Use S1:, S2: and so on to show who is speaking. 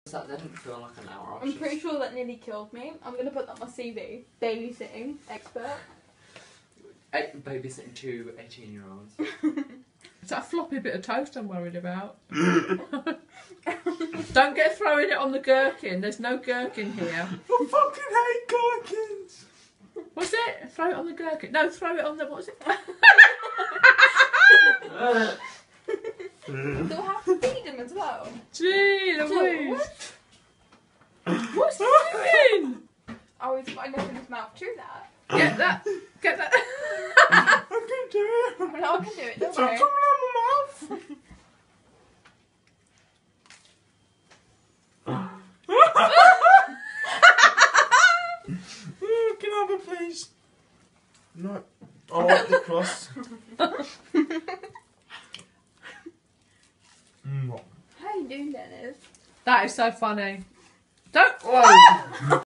S1: That didn't feel like an hour.
S2: I'm pretty sure that nearly killed me. I'm going to put that on my CV. Babysitting expert.
S1: Babysitting 2 18-year-olds.
S3: Is that a floppy bit of toast I'm worried about? Don't get throwing it on the gherkin. There's no gherkin here.
S4: I fucking hate gherkins.
S3: What's it? Throw it on the gherkin. No, throw it on the... What's it?
S2: Do I have to feed him as well?
S3: Gee Louise. What's he doing?
S2: Oh, he's got enough in his mouth. Chew that.
S3: Get that. Get that.
S4: I can do it.
S2: No, I can do it. Don't
S4: It's
S2: worry.
S4: coming out my mouth. Can I have it, please? No. I like the crust.
S2: How are you doing, Dennis?
S3: That is so funny. Don't...
S4: Whoa.